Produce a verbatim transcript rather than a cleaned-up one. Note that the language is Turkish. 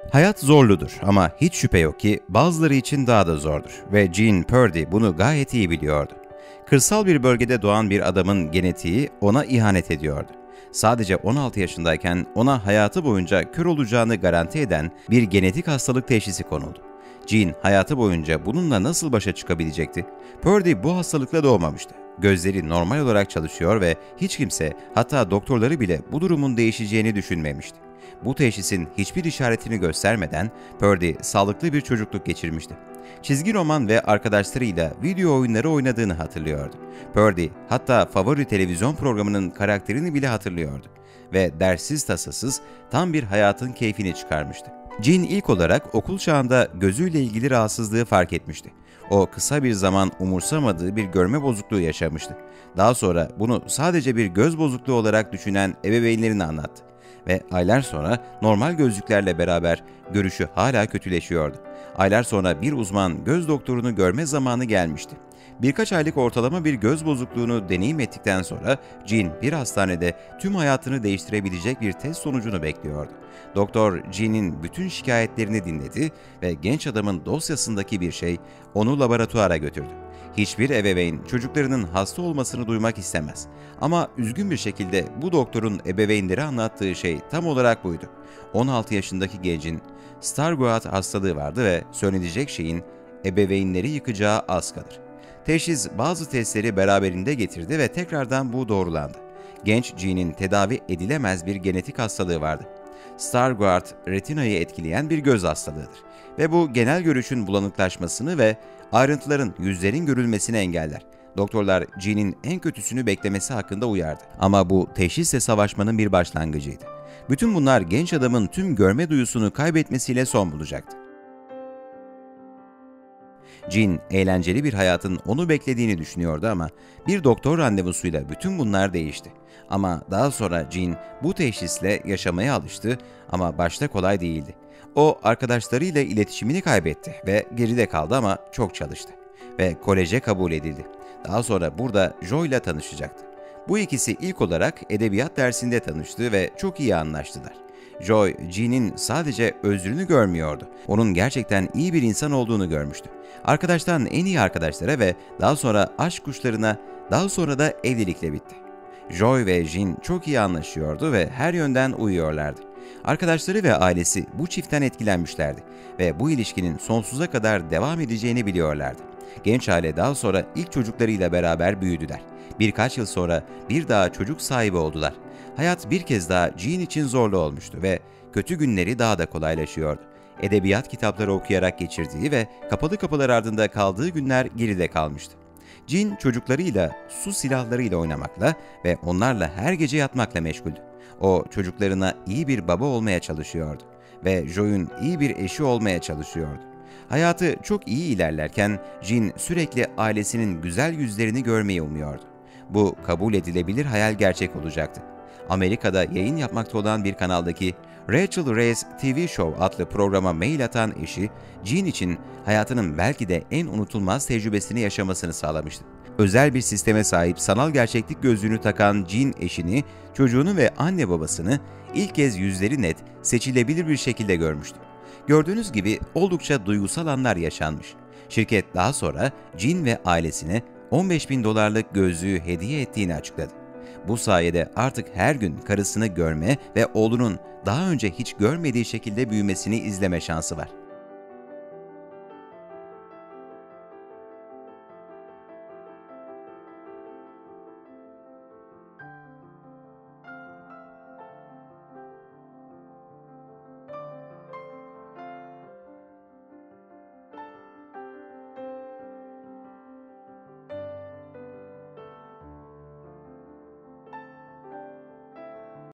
Hayat zorludur ama hiç şüphe yok ki bazıları için daha da zordur ve Gene Purdy bunu gayet iyi biliyordu. Kırsal bir bölgede doğan bir adamın genetiği ona ihanet ediyordu. Sadece on altı yaşındayken ona hayatı boyunca kör olacağını garanti eden bir genetik hastalık teşhisi konuldu. Gene hayatı boyunca bununla nasıl başa çıkabilecekti? Purdy bu hastalıkla doğmamıştı. Gözleri normal olarak çalışıyor ve hiç kimse, hatta doktorları bile bu durumun değişeceğini düşünmemişti. Bu teşhisin hiçbir işaretini göstermeden Purdy sağlıklı bir çocukluk geçirmişti. Çizgi roman ve arkadaşlarıyla video oyunları oynadığını hatırlıyordu. Purdy hatta favori televizyon programının karakterini bile hatırlıyordu ve derssiz tasasız tam bir hayatın keyfini çıkarmıştı. Gene ilk olarak okul çağında gözüyle ilgili rahatsızlığı fark etmişti. O kısa bir zaman umursamadığı bir görme bozukluğu yaşamıştı. Daha sonra bunu sadece bir göz bozukluğu olarak düşünen ebeveynlerine anlattı. Ve aylar sonra normal gözlüklerle beraber görüşü hala kötüleşiyordu. Aylar sonra bir uzman göz doktorunu görme zamanı gelmişti. Birkaç aylık ortalama bir göz bozukluğunu deneyim ettikten sonra Gene bir hastanede tüm hayatını değiştirebilecek bir test sonucunu bekliyordu. Doktor Gene'in bütün şikayetlerini dinledi ve genç adamın dosyasındaki bir şey onu laboratuvara götürdü. Hiçbir ebeveyn çocuklarının hasta olmasını duymak istemez. Ama üzgün bir şekilde bu doktorun ebeveynlere anlattığı şey tam olarak buydu. on altı yaşındaki gencin Stargardt hastalığı vardı ve söyleyecek şeyin ebeveynleri yıkacağı az kalır. Teşhis bazı testleri beraberinde getirdi ve tekrardan bu doğrulandı. Genç Gene'in tedavi edilemez bir genetik hastalığı vardı. Stargardt, retinayı etkileyen bir göz hastalığıdır ve bu genel görüşün bulanıklaşmasını ve ayrıntıların, yüzlerin görülmesini engeller. Doktorlar Gene'in en kötüsünü beklemesi hakkında uyardı. Ama bu teşhisle savaşmanın bir başlangıcıydı. Bütün bunlar genç adamın tüm görme duyusunu kaybetmesiyle son bulacaktı. Gene, eğlenceli bir hayatın onu beklediğini düşünüyordu ama bir doktor randevusuyla bütün bunlar değişti. Ama daha sonra Gene bu teşhisle yaşamaya alıştı ama başta kolay değildi. O arkadaşlarıyla iletişimini kaybetti ve geride kaldı ama çok çalıştı. Ve koleje kabul edildi. Daha sonra burada Joe ile tanışacaktı. Bu ikisi ilk olarak edebiyat dersinde tanıştı ve çok iyi anlaştılar. Joy, Gene'in sadece özrünü görmüyordu. Onun gerçekten iyi bir insan olduğunu görmüştü. Arkadaştan en iyi arkadaşlara ve daha sonra aşk kuşlarına, daha sonra da evlilikle bitti. Joy ve Gene çok iyi anlaşıyordu ve her yönden uyuyorlardı. Arkadaşları ve ailesi bu çiftten etkilenmişlerdi ve bu ilişkinin sonsuza kadar devam edeceğini biliyorlardı. Genç aile daha sonra ilk çocuklarıyla beraber büyüdüler. Birkaç yıl sonra bir daha çocuk sahibi oldular. Hayat bir kez daha Gene için zorlu olmuştu ve kötü günleri daha da kolaylaşıyordu. Edebiyat kitapları okuyarak geçirdiği ve kapalı kapılar ardında kaldığı günler geride kalmıştı. Gene çocuklarıyla, su silahlarıyla oynamakla ve onlarla her gece yatmakla meşguldü. O çocuklarına iyi bir baba olmaya çalışıyordu ve Joe'un iyi bir eşi olmaya çalışıyordu. Hayatı çok iyi ilerlerken Gene sürekli ailesinin güzel yüzlerini görmeyi umuyordu. Bu kabul edilebilir hayal gerçek olacaktı. Amerika'da yayın yapmakta olan bir kanaldaki Rachel Ray's T V Show adlı programa mail atan eşi, Gene için hayatının belki de en unutulmaz tecrübesini yaşamasını sağlamıştı. Özel bir sisteme sahip sanal gerçeklik gözlüğünü takan Gene eşini, çocuğunu ve anne babasını ilk kez yüzleri net, seçilebilir bir şekilde görmüştü. Gördüğünüz gibi oldukça duygusal anlar yaşanmış. Şirket daha sonra Gene ve ailesine on beş bin dolarlık gözlüğü hediye ettiğini açıkladı. Bu sayede artık her gün karısını görme ve oğlunun daha önce hiç görmediği şekilde büyümesini izleme şansı var.